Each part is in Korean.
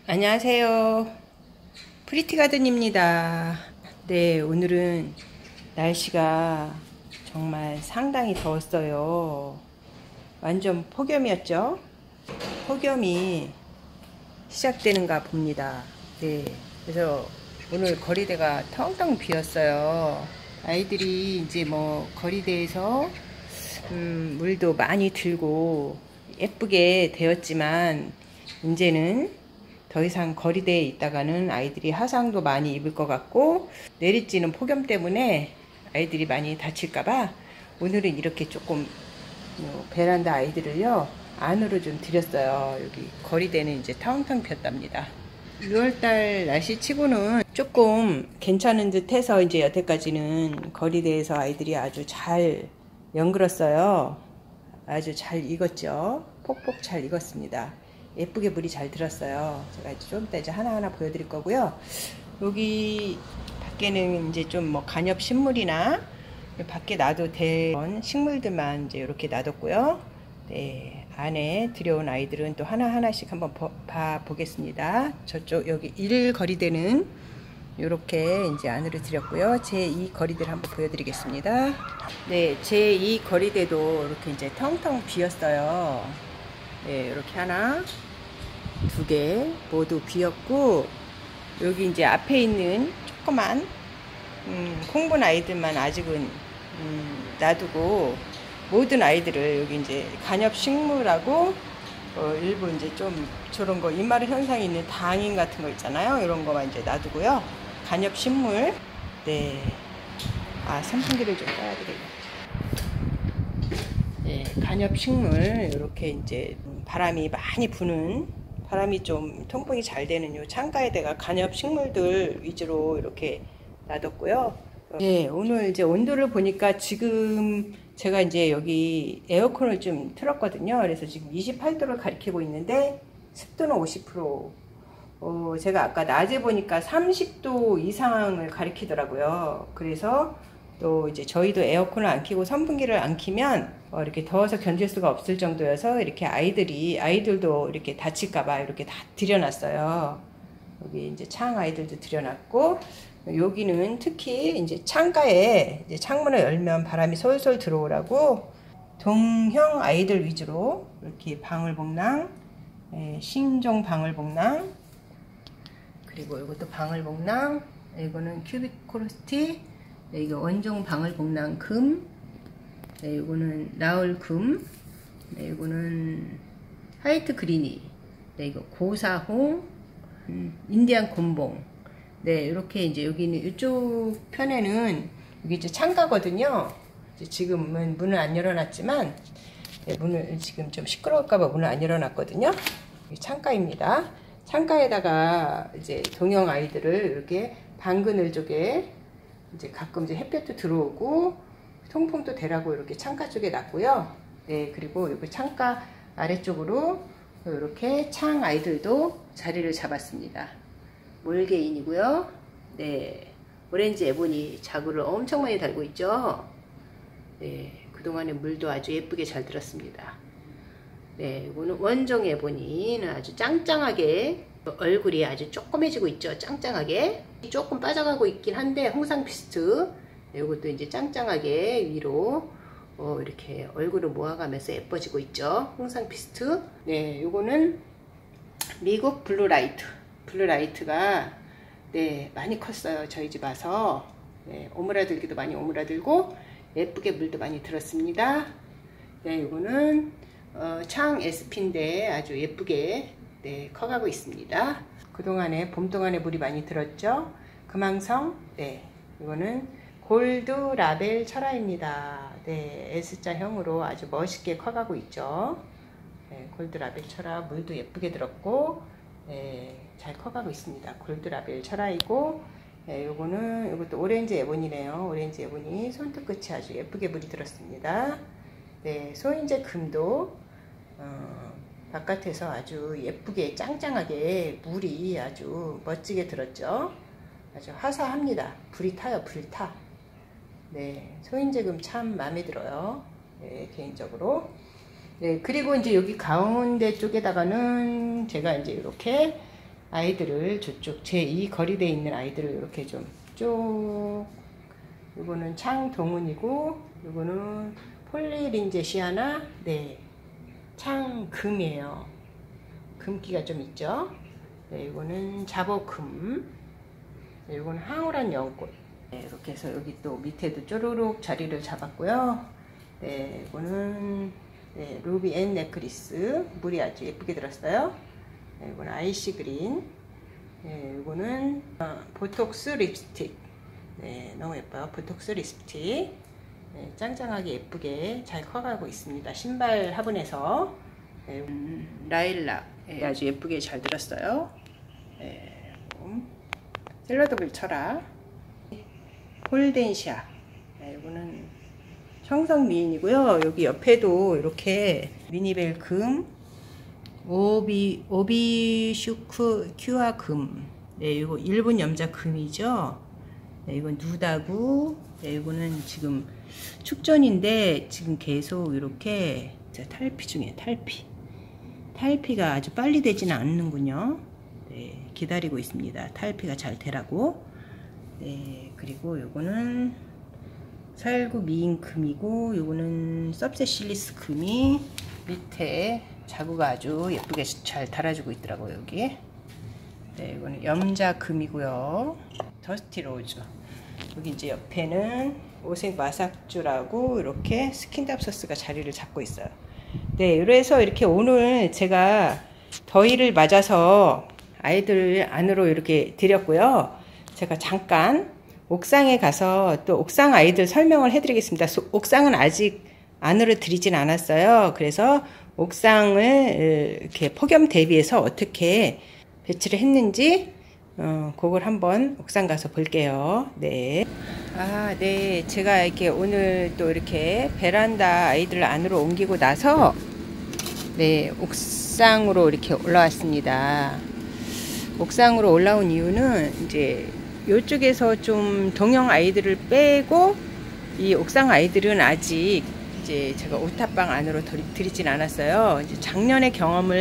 안녕하세요. 프리티가든입니다. 네, 오늘은 날씨가 정말 상당히 더웠어요. 완전 폭염이었죠? 폭염이 시작되는가 봅니다. 네, 그래서 오늘 거리대가 텅텅 비었어요. 아이들이 이제 뭐 거리대에서 물도 많이 들고 예쁘게 되었지만 이제는 더 이상 거리대에 있다가는 아이들이 화상도 많이 입을 것 같고 내리쬐는 폭염 때문에 아이들이 많이 다칠까봐 오늘은 이렇게 조금 베란다 아이들을요 안으로 좀 들였어요. 여기 거리대는 이제 텅텅 폈답니다. 6월달 날씨 치고는 조금 괜찮은 듯 해서 이제 여태까지는 거리대에서 아이들이 아주 잘 연글었어요. 아주 잘 익었죠. 폭폭 잘 익었습니다. 예쁘게 물이 잘 들었어요. 제가 좀 이따 이제 하나하나 보여드릴 거고요. 여기 밖에는 이제 좀 뭐 간엽 식물이나 밖에 놔도 될 식물들만 이제 이렇게 놔뒀고요. 네, 안에 들여온 아이들은 또 하나하나씩 한번 봐 보겠습니다. 저쪽 여기 1 거리대는 이렇게 이제 안으로 들였고요. 제2 거리대를 한번 보여드리겠습니다. 네, 제2 거리대도 이렇게 이제 텅텅 비었어요. 네, 이렇게 하나, 2개 모두 비었고, 여기 이제 앞에 있는 조그만 콩분 아이들만 아직은 놔두고 모든 아이들을 여기 이제 간엽 식물하고 일부 이제 좀 저런 거 이마르 현상이 있는 당인 같은 거 있잖아요. 이런 거만 이제 놔두고요. 간엽 식물, 네, 선풍기를 좀 꺼야 되겠네. 네, 간엽 식물 이렇게 이제 바람이 많이 부는 바람이 좀 통풍이 잘 되는 요 창가에다가 간엽 식물들 위주로 이렇게 놔뒀고요. 네, 오늘 이제 온도를 보니까 지금 제가 이제 여기 에어컨을 좀 틀었거든요. 그래서 지금 28도를 가리키고 있는데 습도는 50%. 제가 아까 낮에 보니까 30도 이상을 가리키더라고요. 그래서 또 이제 저희도 에어컨을 안 켜고 선풍기를 안 켜면 이렇게 더워서 견딜 수가 없을 정도여서 이렇게 아이들도 이렇게 다칠까봐 이렇게 다 들여놨어요. 여기 이제 창 아이들도 들여놨고, 여기는 특히 이제 창가에 이제 창문을 열면 바람이 솔솔 들어오라고 동형 아이들 위주로 이렇게 방울복랑, 신종 방울복랑, 그리고 이것도 방울복랑, 이거는 큐비코르스티, 네, 이거 원종 방울복랑 금, 네, 이거는 라울 금, 네, 이거는 화이트 그리니, 네, 이거 고사홍, 인디안 곤봉. 네, 이렇게 이제 여기는 이쪽 편에는 여기 이제 창가거든요. 이제 지금은 문을 안 열어놨지만, 네, 문을 지금 좀 시끄러울까봐 문을 안 열어놨거든요. 여기 창가입니다. 창가에다가 이제 동형 아이들을 이렇게 방그늘 쪽에 이제 가끔 이제 햇볕도 들어오고 통풍도 되라고 이렇게 창가 쪽에 놨고요. 네, 그리고 여기 창가 아래쪽으로 이렇게 창 아이들도 자리를 잡았습니다. 몰개인이고요. 네, 오렌지 에보니 자구를 엄청 많이 달고 있죠. 네, 그동안에 물도 아주 예쁘게 잘 들었습니다. 네, 이거는 원종 에보니는 아주 짱짱하게 얼굴이 아주 조그매지고 있죠. 짱짱하게 조금 빠져가고 있긴 한데 홍상피스트, 네, 이것도 이제 짱짱하게 위로 이렇게 얼굴을 모아가면서 예뻐지고 있죠. 홍상피스트. 네, 요거는 미국 블루라이트가 네, 많이 컸어요. 저희 집 와서. 네, 오므라들기도 많이 오므라들고 예쁘게 물도 많이 들었습니다. 네, 요거는 창 SP인데 아주 예쁘게 네, 커가고 있습니다. 그동안에 봄 동안에 물이 많이 들었죠. 금황성, 네, 이거는 골드 라벨 철화입니다. 네, S자형으로 아주 멋있게 커가고 있죠. 네, 골드 라벨 철화 물도 예쁘게 들었고, 네, 잘 커가고 있습니다. 골드 라벨 철화이고, 네, 이것도 오렌지 에보니네요. 오렌지 에보니 손톱 끝이 아주 예쁘게 물이 들었습니다. 네, 소인제 금도 바깥에서 아주 예쁘게 짱짱하게 물이 아주 멋지게 들었죠. 아주 화사합니다. 불이 타요. 불 타. 네, 소인제금 참 마음에 들어요. 네, 개인적으로. 네, 그리고 이제 여기 가운데 쪽에다가는 제가 이제 이렇게 아이들을 저쪽 제2 거리대에 있는 아이들을 이렇게 좀 쭉, 요거는 창동은이고 요거는 폴리린제시아나, 네, 창금이에요. 금기가 좀 있죠. 네, 이거는 잡어금, 네, 이거는 황홀한 연꽃. 네, 이렇게 해서 여기 또 밑에도 쪼르륵 자리를 잡았고요. 네, 이거는 네, 루비 앤 넥클리스, 물이 아주 예쁘게 들었어요. 네, 이거는 아이시 그린. 네, 이거는 보톡스 립스틱. 네, 너무 예뻐요. 보톡스 립스틱. 네, 짱짱하게 예쁘게 잘 커가고 있습니다. 신발 화분에서. 네, 라일락. 네, 아주 예쁘게 잘 들었어요. 네, 샐러드볼 철학. 홀덴시아. 네, 이거는 청성미인이고요. 여기 옆에도 이렇게 미니벨 금, 오비슈크 큐아 금. 네, 이거 일본 염자 금이죠. 네, 이건 누다고. 네, 이거는 지금 축전인데 지금 계속 이렇게 탈피 중에 탈피가 아주 빨리 되지는 않는군요. 네, 기다리고 있습니다. 탈피가 잘 되라고. 네, 그리고 요거는 살구 미인 금이고 요거는 섭세실리스 금이 밑에 자구가 아주 예쁘게 잘 달아주고 있더라고요. 여기. 네, 이거는 염자 금이고요. 더스티 로즈. 여기 이제 옆에는 오색 마삭주라고 이렇게 스킨답서스가 자리를 잡고 있어요. 네, 그래서 이렇게 오늘 제가 더위를 맞아서 아이들 안으로 이렇게 드렸고요. 제가 잠깐 옥상에 가서 또 옥상 아이들 설명을 해드리겠습니다. 옥상은 아직 안으로 드리진 않았어요. 그래서 옥상을 이렇게 폭염 대비해서 어떻게 배치를 했는지 그걸 한번 옥상 가서 볼게요. 네. 네. 제가 이렇게 오늘 또 이렇게 베란다 아이들 안으로 옮기고 나서 네, 옥상으로 이렇게 올라왔습니다. 옥상으로 올라온 이유는 이제 이쪽에서 좀 동형 아이들을 빼고 이 옥상 아이들은 아직 이제 제가 오탑방 안으로 들이진 않았어요. 이제 작년에 경험을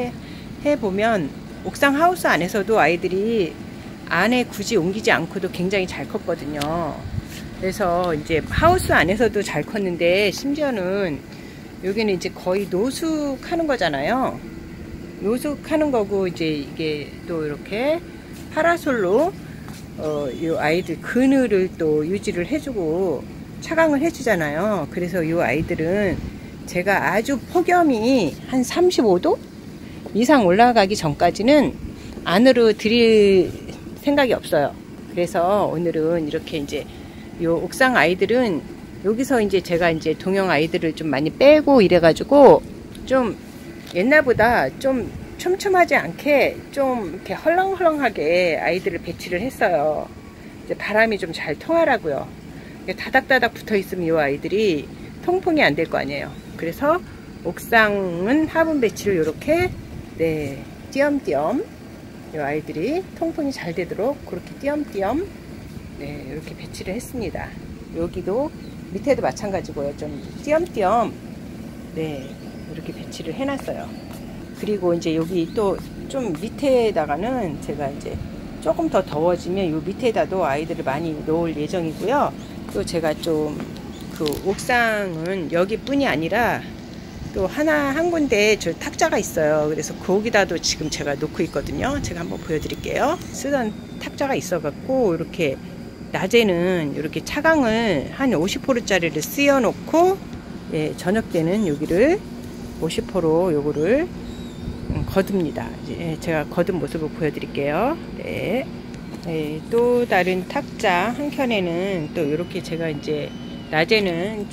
해보면 옥상 하우스 안에서도 아이들이 안에 굳이 옮기지 않고도 굉장히 잘 컸거든요. 그래서 이제 하우스 안에서도 잘 컸는데 심지어는 여기는 이제 거의 노숙하는 거잖아요. 노숙하는 거고 이제 이게 또 이렇게 파라솔로 이 아이들 그늘을 또 유지를 해주고 차광을 해주잖아요. 그래서 이 아이들은 제가 아주 폭염이 한 35도 이상 올라가기 전까지는 안으로 들일 생각이 없어요. 그래서 오늘은 이렇게 이제 이 옥상 아이들은 여기서 이제 제가 이제 동형 아이들을 좀 많이 빼고 이래가지고 좀 옛날보다 좀 촘촘하지 않게 좀 이렇게 헐렁헐렁하게 아이들을 배치를 했어요. 이제 바람이 좀 잘 통하라고요. 다닥다닥 붙어 있으면 이 아이들이 통풍이 안 될 거 아니에요. 그래서 옥상은 화분 배치를 이렇게 네, 띄엄띄엄 이 아이들이 통풍이 잘 되도록 그렇게 띄엄띄엄 네, 이렇게 배치를 했습니다. 여기도 밑에도 마찬가지고요. 좀 띄엄띄엄 네, 이렇게 배치를 해놨어요. 그리고 이제 여기 또 좀 밑에다가는 제가 이제 조금 더 더워지면 이 밑에다도 아이들을 많이 놓을 예정이고요. 또 제가 좀 그 옥상은 여기뿐이 아니라 또 한 군데 저 탁자가 있어요. 그래서 거기다도 지금 제가 놓고 있거든요. 제가 한번 보여드릴게요. 쓰던 탁자가 있어갖고 이렇게 낮에는 이렇게 차광을 한 50%짜리를 씌워 놓고 예, 저녁 때는 여기를 50% 요거를 거둡니다. 예, 제가 거둔 모습을 보여드릴게요. 네. 네, 또 다른 탁자 한 켠에는 또 이렇게 제가 이제 낮에는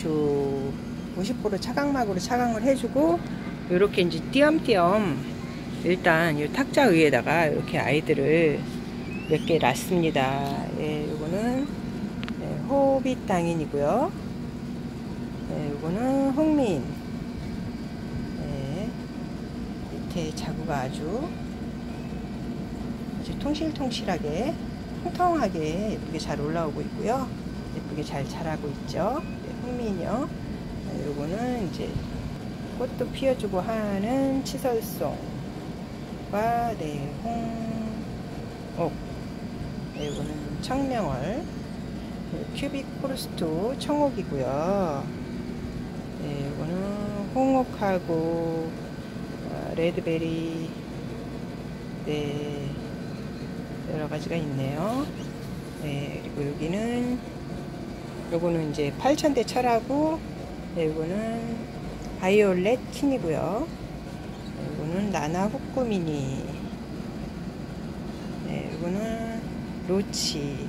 50% 차광막으로 차광을 해주고 이렇게 이제 띄엄띄엄 일단 이 탁자 위에다가 이렇게 아이들을 몇 개 놨습니다. 예, 요거는 네, 호빗당인이고요. 네, 요거는 홍민. 네, 밑에 자구가 아주 통실통실하게 통통하게 예쁘게 잘 올라오고 있고요. 예쁘게 잘 자라고 있죠. 네, 홍민이요. 네, 요거는 이제 꽃도 피워주고 하는 치설송과 네, 옥. 네, 이거는 청명월. 큐빅 포레스트 청옥이고요. 네, 이거는 홍옥하고 레드베리, 네, 여러 가지가 있네요. 네, 그리고 여기는 요거는 이제 8000대 철하고, 네, 요거는 바이올렛 킨이고요. 네, 요거는 나나 후쿠미니. 네, 요거는 로치.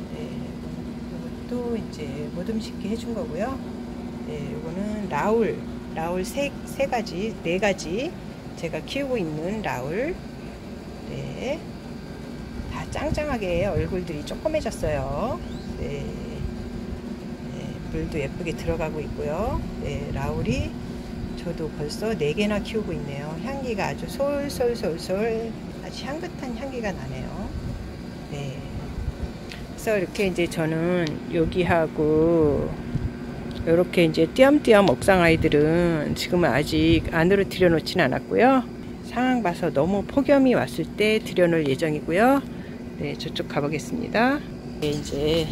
또 이제 모듬 심기 해준 거고요. 네, 요거는 라울 세 가지, 네 가지 제가 키우고 있는 라울. 네, 다 짱짱하게 얼굴들이 조그매졌어요. 네, 네, 물도 예쁘게 들어가고 있고요. 네, 라울이 저도 벌써 4개나 키우고 있네요. 향기가 아주 솔솔솔솔 아주 향긋한 향기가 나네요. 네. 그래서 이렇게 이제 저는 여기하고 이렇게 이제 띄엄띄엄 옥상 아이들은 지금은 아직 안으로 들여놓지는 않았고요. 상황 봐서 너무 폭염이 왔을 때 들여놓을 예정이고요. 네, 저쪽 가보겠습니다. 네, 이제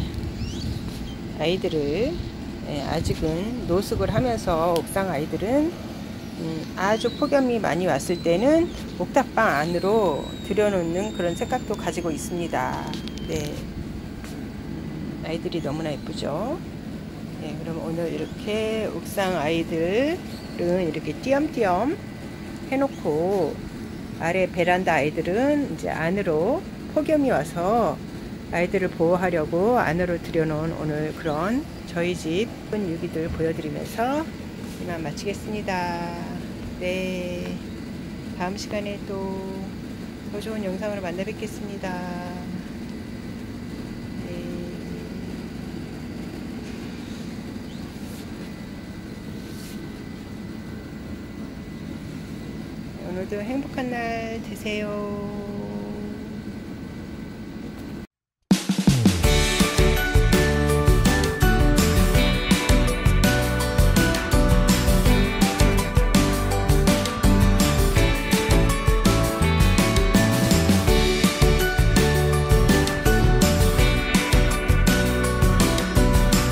아이들을 아직은 노숙을 하면서 옥상 아이들은 아주 폭염이 많이 왔을 때는 옥탑방 안으로 들여놓는 그런 생각도 가지고 있습니다. 네. 아이들이 너무나 예쁘죠. 네, 그럼 오늘 이렇게 옥상 아이들은 이렇게 띄엄띄엄 해놓고, 아래 베란다 아이들은 이제 안으로 폭염이 와서 아이들을 보호하려고 안으로 들여놓은 오늘 그런 저희 집 유기들 보여드리면서 이만 마치겠습니다. 네, 다음 시간에 또 더 좋은 영상으로 만나 뵙겠습니다. 오늘도 행복한 날 되세요.